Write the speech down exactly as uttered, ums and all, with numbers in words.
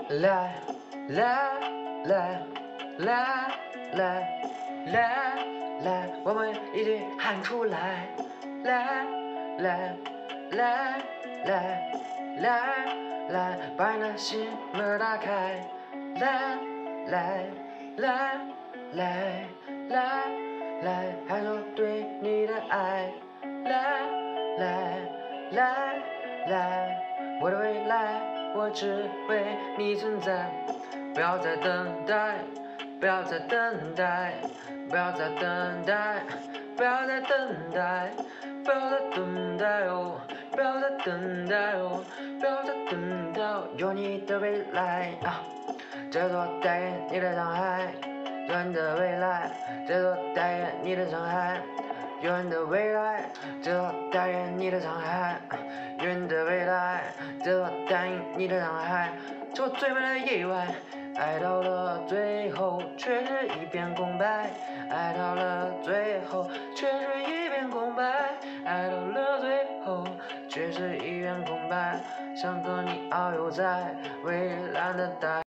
来来来来来来来，我们一起喊出来！来来来来来来，把你的心门打开！来来来来来来，喊出对你的爱！来来来来，我的未来，我只为你存在。不要再等待，不要再等待，不要再等待，不要再等待，不要再等待哦，不要再等待哦，不要再等待哦，有你的未来啊，这座代言你的伤害，有你的未来，这座代言你的伤害。有你的未来，这座代言你的伤害；有你的未来，这座代言你的伤害。这我最美的意外，爱到了最后却是一片空白，爱到了最后却是一片空白，爱到了最后却是一片空白，想和你遨游在蔚蓝的大海。